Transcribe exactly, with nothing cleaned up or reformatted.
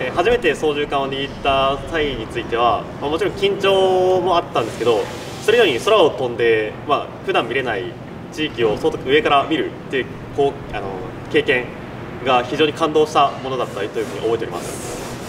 えー初めて操縦桿を握った際については、まあ、もちろん緊張もあったんですけど、それより空を飛んで、まあ普段見れない地域を外上から見るっていうこうあの経験が非常に感動したものだったというふうに覚えております。